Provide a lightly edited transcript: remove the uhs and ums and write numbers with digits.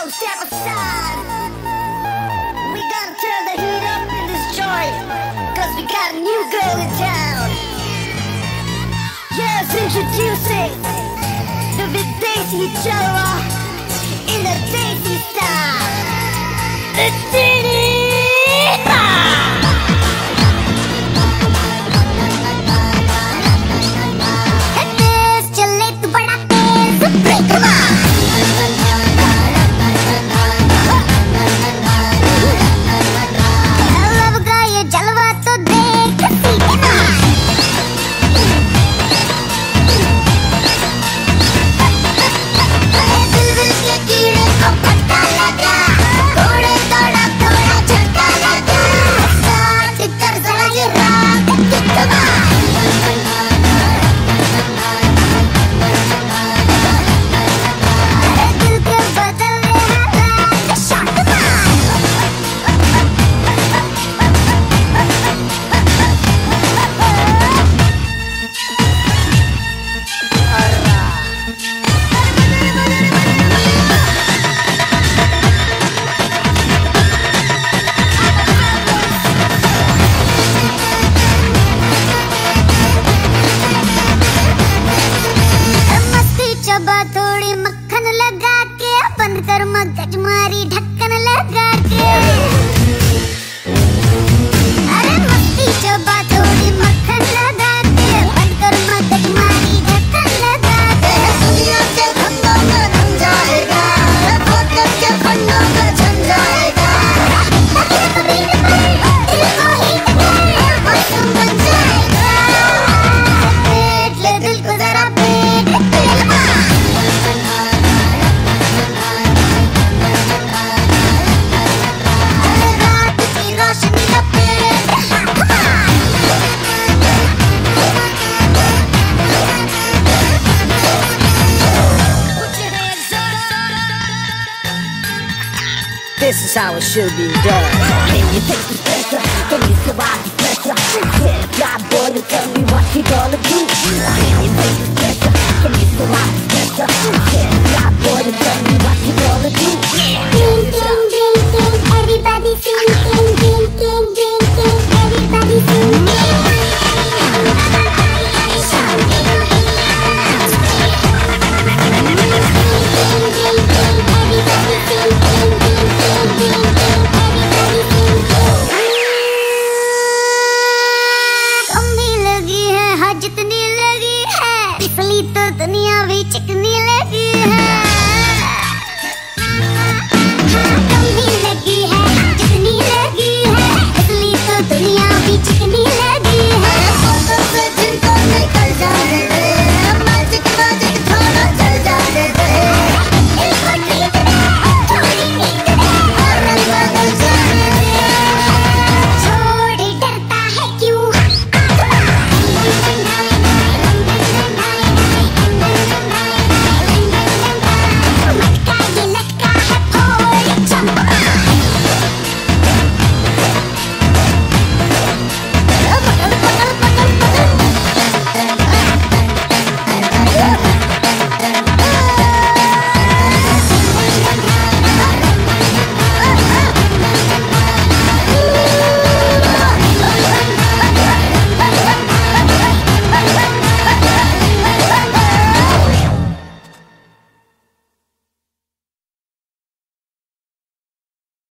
don't step aside. We gotta turn the heat up in this joint, cause we got a new girl in town. Yes, introducing the big Daisy Chalwa in the Daisy style. The Diddy! थोड़ी मक्खन लगा के बंद कर मगज मारी ढक्कन लगा के। अरे मस्ती चबा थोड़ी मक्खन लगा के बंद कर मगज मारी ढक्कन लगा के। दुनिया के फंदों में रम जाएगा, फोकस के फंदों में जम जाएगा। दिल को हिट कर मौसम बन जाएगा। पेट ले दिल को जरा पेट This is how it should be done. Can you take the pressure? Can you survive the pressure? Yeah, God boy, you tell me what you gonna do. Can you take the pressure? Can you survive the pressure? Yeah, God boy, you tell me what you gonna do. Ding ding ding ding, everybody sing. Ding ding ding ding ding, everybody sing. जितनी लगी है पिछली तो दुनिया भी चिकनी लगी।